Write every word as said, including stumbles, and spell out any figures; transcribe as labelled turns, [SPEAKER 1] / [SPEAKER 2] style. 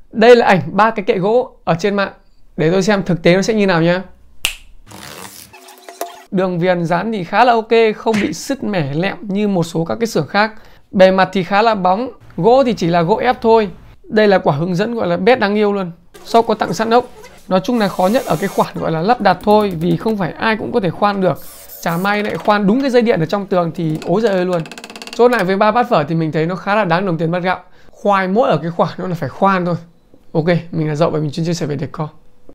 [SPEAKER 1] Đây là ảnh ba cái kệ gỗ ở trên mạng. Để tôi xem thực tế nó sẽ như nào nhá. Đường viền dán thì khá là ok, không bị sứt mẻ lẹm như một số các cái xưởng khác. Bề mặt thì khá là bóng, gỗ thì chỉ là gỗ ép thôi. Đây là quả hướng dẫn gọi là bét đáng yêu luôn. Sau có tặng sẵn ốc. Nói chung là khó nhất ở cái khoản gọi là lắp đặt thôi, vì không phải ai cũng có thể khoan được. Chả may lại khoan đúng cái dây điện ở trong tường thì ối giời ơi luôn. Chốt lại với ba bát phở thì mình thấy nó khá là đáng đồng tiền bát gạo. Khoai mỗi ở cái khoản nó là phải khoan thôi. Ok, mình là Dậu và mình chuyên chia sẻ về decor.